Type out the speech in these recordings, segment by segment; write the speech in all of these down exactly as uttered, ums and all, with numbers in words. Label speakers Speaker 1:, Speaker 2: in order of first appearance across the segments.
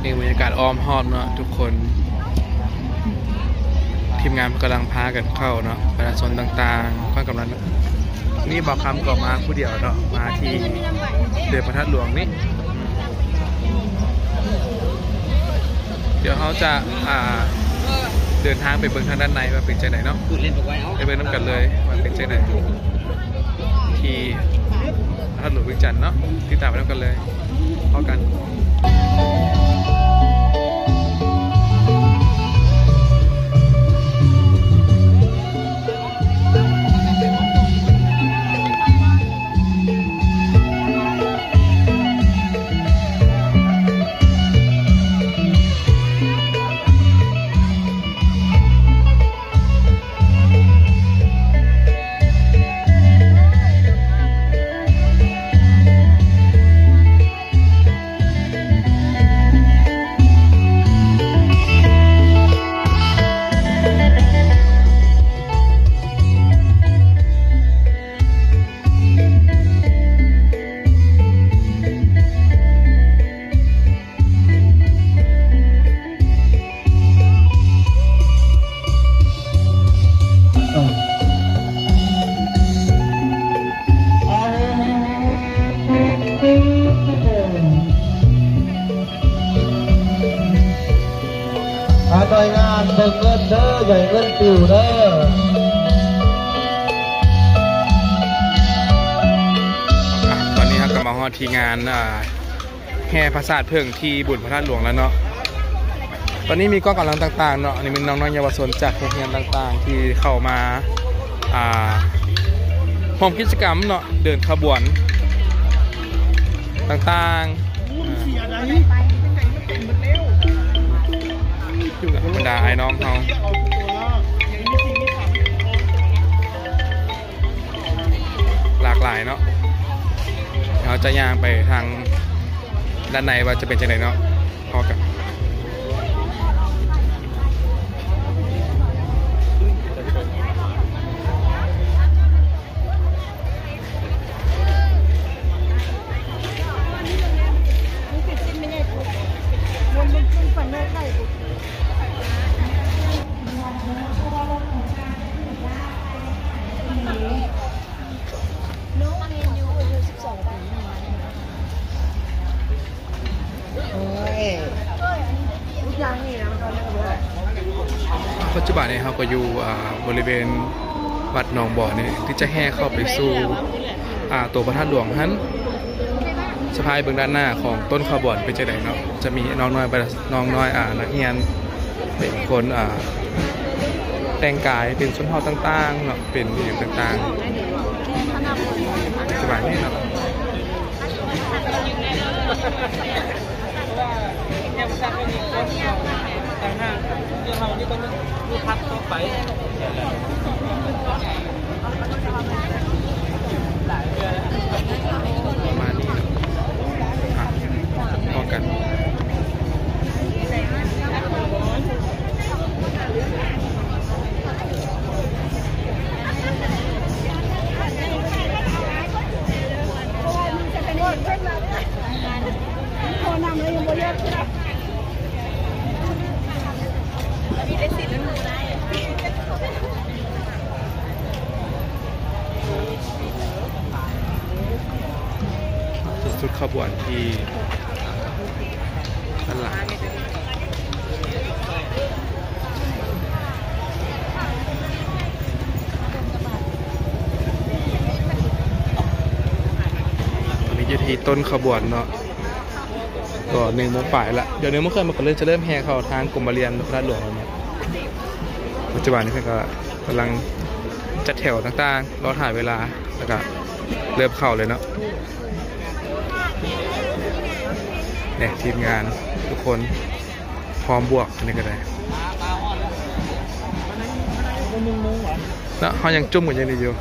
Speaker 1: นี่บรรยากาศอ้อมหอมเนาะทุกคนทีมงานกำลังพากันเข้าเนาะประชาชนต่างๆก็กำลังนี่บอกคำก่อมาผู้เดียวเนาะมาที่เดือนพระธาตุหลวงนี่เดี๋ยวเขาจะอ่าเดินทางไปเบิ่งทางด้านในว่าเป็นใจไหนเนาะไปเบิ่งน้ำกันเลยว่าเป็นใจไหนที่พระธาตุหลวงเวียงจันทน์เนาะติดตามไปน้ำกันเลยพอกัน
Speaker 2: หน่วยงานเบิกเงินเด้อใหญ่เงินปิวเด้อ
Speaker 1: ตอนนี้ครับกำลังฮอดทีงานแห่พระธาตุเพิ่งที่บุญพระธาตุหลวงแล้วเนาะตอนนี้มีกองกำลังต่างๆเนาะอันนี้มีน้องๆเยาวชนจากโรงเรียนต่างๆที่เข้ามาพร้อมกิจกรรมเนาะเดินขบวนต่างๆอยู่กับบรรดาไอ้น้องเขาหลากหลายเนาะเราจะย่างไปทางด้านในว่าจะเป็นจังไดเนาะพอกันปัจจุบันนี้เขาก็อยู่บริเวณวัดหนองบ่อนี่ที่จะแห่เข้าไปสู่ตัวพระธาตุหลวงนั้นสะพายเบื้องด้านหน้าของต้นขบวนเป็นจังไดเนาะจะมีน้องน้อยน้องน้อยนักเรียนเป็นคนแต่งกายเป็นชนเผ่าต่างๆเนาะเป็นอย่างต่างๆปัจจุบันนี้เนาะแต่ห้าเรื่องเรานี่ก็มีพักเข้าไปประมาณนี้นะพอกันสุดขบวนที่ด้านหลังตอนนี้อยู่ที่ต้นขบวนเนาะก็หนึ่งโมงป่ายละเดี๋ยวหนึ่งโมงครึ่งมันก็เริ่มจะเริ่มแห่เข้าทางกรมบริเรียนพระธาตุหลวงแล้วเนี่ยปัจจุบันนี้ก็กำลังจัดแถวต่างๆรอถ่ายเวลาแล้วก็เริ่มเข้าเลยเนาะเนี่ยทีมงานทุกคนพร้อมบวกนี่ก็ได้แล้วเขายังจุ่มกันยังดีอยู่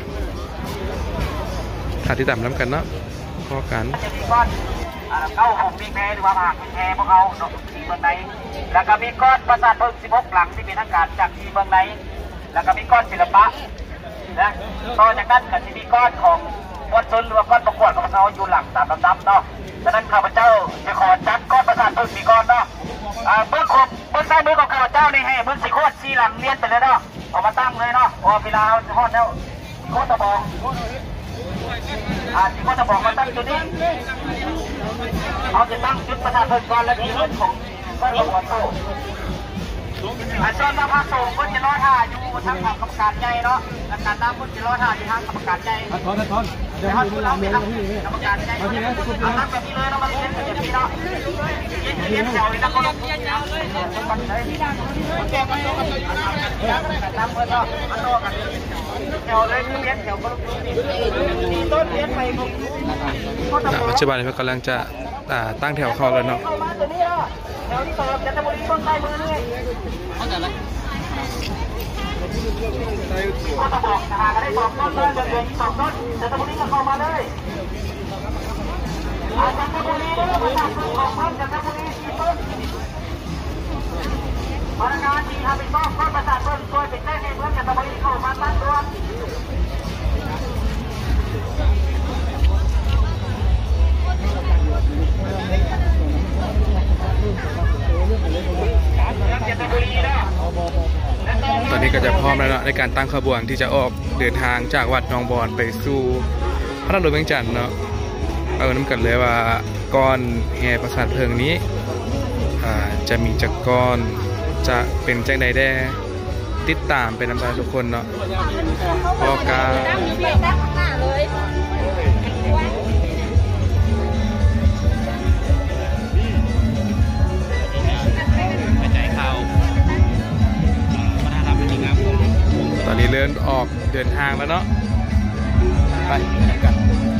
Speaker 1: ขาดที่ต่ำน้ำกันเนาะพอกันเก้าหกมีแพรหรือว่าผักมีแพรพวกเขาทีเมืองไหนแล้วก็มีก้อนประสาทเพิ่งสิบหกหลังที่เป็นทางการจากทีเมืองไหนแล้วก็มีก้อนศิลปะนะต่อจากนั้นก็จะมีก้อนของมวลชนหรือว่าก้อนประกวดของเขาอยู่หลังตามลำดับเนาะฉะนั้นข้าพเจ้าจะขอจัดก้อนประสาทเพิ่งมีก้อนเนาะ
Speaker 3: เบื้องขบเบื้องซ้ายมือของข้าพเจ้านี่ให้เบื้องสีโคตรสีหลังเลียนไปเลยเนาะเอามาตั้งเลยเนาะพอเวลาฮอดแล้วโคตรตะบองอ่าสีโคตรตะบองมาตั้งจุดนี้เอาจะตั้งจุดประชาชนก่อนและทีเรื่องของบ้านหัวโตอาจารย์มาพาส่งคนจะรอท่าอยู่ทางกรรมการใหญ่เนาะการน้ำคนจะรอท่าอยู่ทางกรรมการใหญ่ทอนทอนเดี๋ยวคุณเราเป็นกรรมการใหญ่เอาตั้งแบบนี้เลยเนาะมาเลี้ยงแบบนี้เนาะเลี้ยงแถวเลยนะคนเลี้ยงแถวเลยคนไหนคนแก่มาโตกันน้ำเพื่อนเนาะมาโตกันแถวเลยเลี้ยงแถวคนต้นเลี้ยงไป
Speaker 1: ปัจจุบันนี้กำลังจะตั้งแถวเข้าแล้วเนาะ
Speaker 3: แถวที่สองจะจะบริต้นใต้มือนี่เข้าใจไหมก็ต้องบอกนะฮะก็ได้สองต้นเลยเดือนสองต้นจะจะบริก็เข้ามาเลยอาจารย์จะบริได้แล้วมาจากสองต้นจะจะบริสี่ต้นพนักงานที่ทำเป็นบ้องก็ประสานต้นช่วยเป็นแจ้งให้เพื่อนจะจะบริเข้ามาตั้งตัว
Speaker 1: ตอนนี้ก็จะพร้อมแล้วนะในการตั้งขบวนที่จะออกเดินทางจากวัดหนองบอนไปสู่พระนครเวียงจันทร์เนาะเอาน้ำกันเลยว่าก้อนแห่ประสาทเพลิงนี้จะมีจักก้อนจะเป็นแจ้งใดแด่ติดตามเป็นน้ำตาทุกคนเนาะพอการตอนนี้เริ่มออกเดินทางแล้วเนาะไปกัน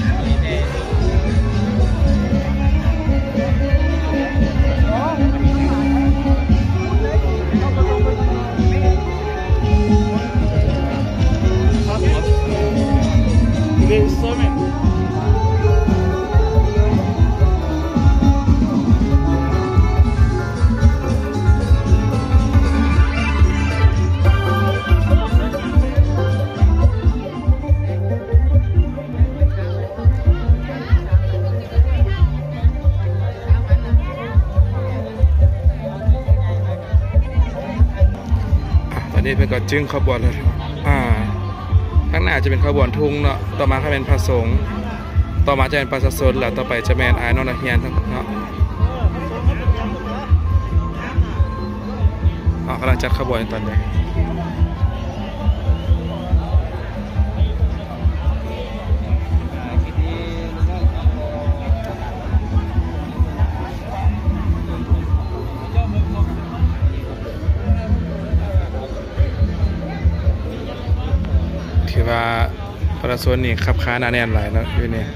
Speaker 1: นี่เป็นก็จึงขบวนเลยอ่าข้างหน้าจะเป็นขบวนทุ่งเนาะต่อมาก็เป็นพระสงฆ์ต่อมาจะเป็นประชาชนแล้วต่อไปจะแมนไอ้นนท์เฮียนทั้งเนาะอ๋อกำลังจัดขบวนตอนนี้ถือว่าประชาชนนี่ขับค้าหนาแน่นหลายแล้วอยู่นี่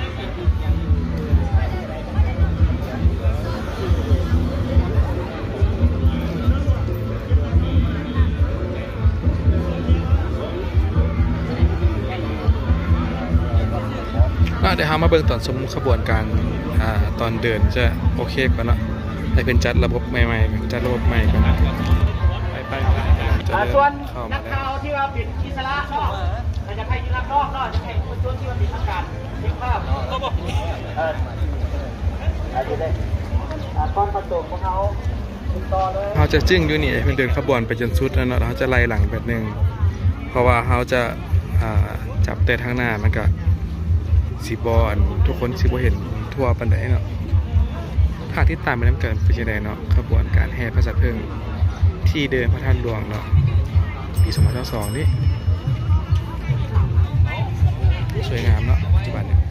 Speaker 1: เดี๋ยวเรามาเบิ่งตอนสมขบวนการอ่าตอนเดินจะโอเคกว่าเนาะให้เป็นจัดระบบใหม่ๆจัดระบบใหม่กันไปไป
Speaker 3: ส่วนนักข่าวที่ว่าปิดอิสระนอกแต่จะให้ยิรับนอกนอกจะให้คนชวนที่ว่าปิดทางการเช็คภาพเอออะไรได้ตอนประตูของเขาต่อเลย
Speaker 1: เขาจะจึ้งอยู่นี่เป็นเดินขบวนไปจนสุดแล้วเนาะเขาจะไล่หลังแบบนึงเพราะว่าเขาจะจับแต่ทางหน้ามันก็สีบอลทุกคนสิบเห็นทั่วปันไดเนาะภาคที่ตามไปน้ำเกินเป็นยังไงเนาะขบวนการแห่พระสัตว์เพลิงที่เดินพระธาตุหลวงเนาะปีสองพันสองนี่สวยงามเนาะปัจจุบันนี้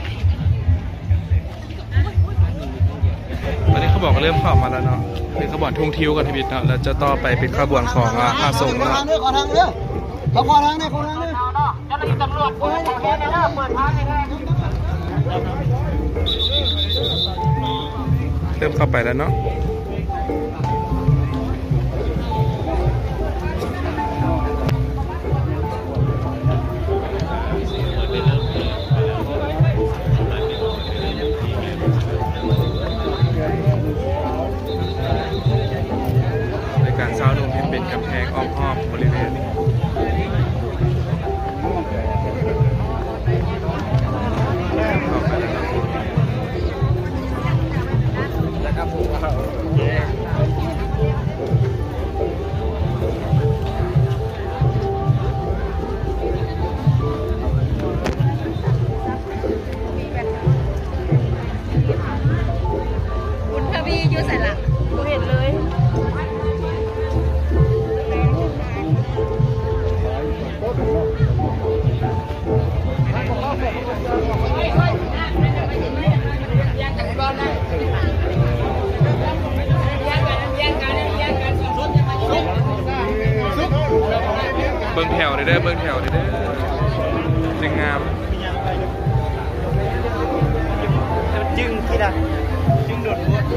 Speaker 1: ตอนนี้เขาบอกเริ่มเข้ามาแล้วเนาะเป็นขบวนทุ่งทิวกันทวิตเนาะแล้วจะต่อไปเป็นขบวนของพระสงฆ์เนาะ
Speaker 2: ขอทางเด้อเขาขอทางเนี่ยขอทางเนี่ย
Speaker 3: เจ้าหน้าที่ตำรวจเปิดทางให้เด้อเปิดทางให้
Speaker 1: เริ่มเข้าไปแล้วเนาะในการเช้านุ่มที่เป็นกำแพงอ้อมๆบริเวณนี้
Speaker 4: อยู่ใส่ละเห็นเลย
Speaker 1: เบิ้งแถวเลยเด้อเบิ้งแถวเลยเด้อจึงงาม
Speaker 3: จึงที่ละจึงโดดหัว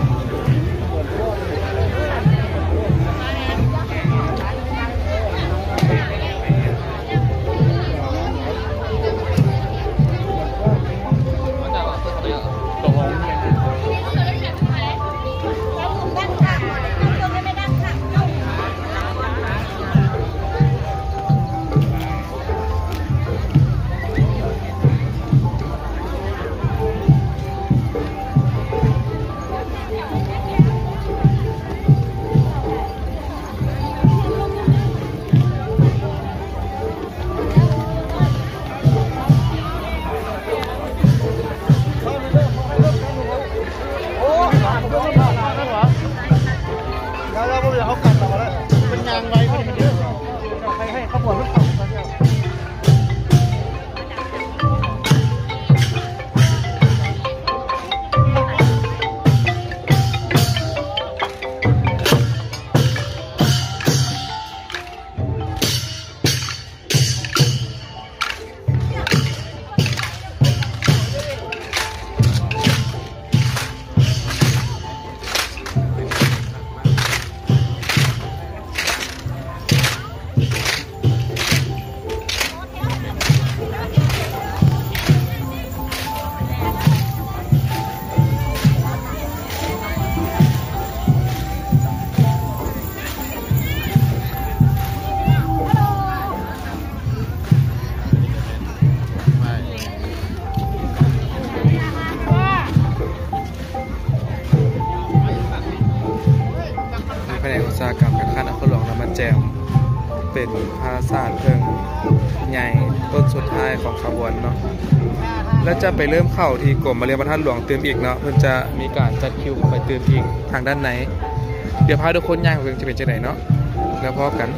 Speaker 1: อุตสาหกรรมการค้านครหลวงนำมาแจมเป็นภาษาเพิงใหญ่ต้นสุดท้ายของขบวนเนาะแล้วจะไปเริ่มเข้าที่กรมมาเรียนพระธาตุหลวงเติมอีกเนาะเพื่อจะมีการจัดคิวไปเติมอีกทางด้านไหนเดี๋ยวพาทุกคนย่างเพิ่งจะเป็นจังไหนเนาะแล้วพอกัน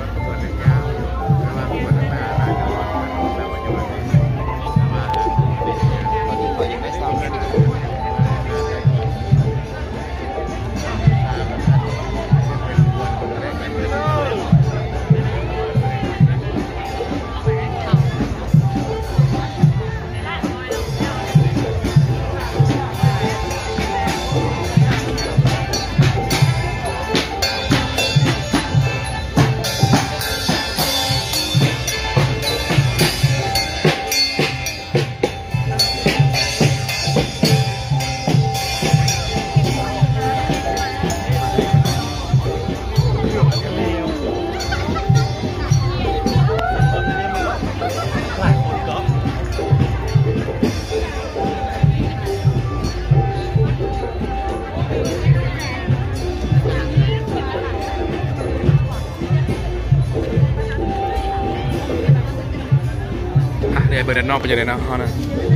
Speaker 1: เปิดด้านนอกไปจะได้นะเขานะ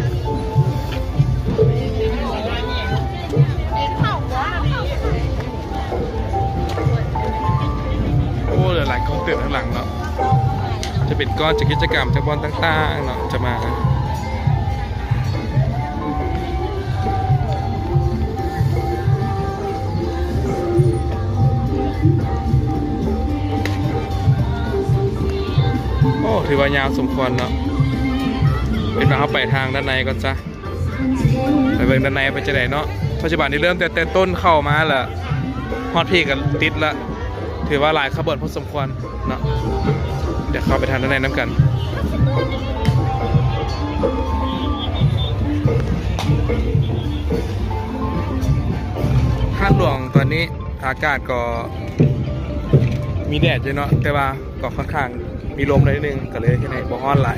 Speaker 1: โอ้เหลือหลายคนตื่นข้างหลังเนาะจะเป็นก้อนจากกิจกรรมจากบอลต่างๆเนาะจะมาโอ้ถือว่ายาวสมควรเนาะเป็นมาเข้าไปทางด้านในก่อนจ้ะไปเบิ่งด้านในไปจะไหนเนาะปัจจุบันนี้เริ่มแต่แต่ต้นเข้ามาละฮอตพีกันติดละถือว่าหลายขบวนพอสมควรเนาะเดี๋ยวเข้าไปทางด้านในน้ำกันข้างหลวงตอนนี้อากาศก็มีแดดอยู่เนาะแต่ว่าก็ค่อนข้างมีลมนิดนึงก็เลยที่ไหนบ่ฮ้อนหลาย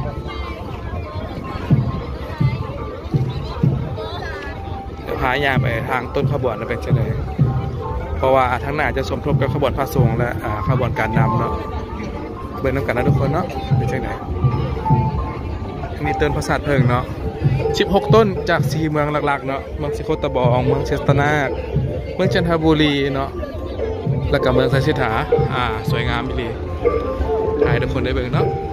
Speaker 1: พายาไปทางต้นขบวนแล้วเป็นเช่นไรเพราะว่าทั้งหน้าจะสมทบกับขบวนพระสงฆ์และขบวนการนำเนาะเบิ่งน้ำกันนะทุกคนเนาะเป็นเช่นไรนี่เตือนพระศาสตร์เพิงเนาะสิบหกต้นจากสี่เมืองหลักๆเนาะเมืองสิโคตบองเมืองเชสตนาคเมืองจันทบุรีเนาะแล้วก็เมืองสันสิถาอ่าสวยงามดีถ่ายทุกคนได้เบิ่งเนาะ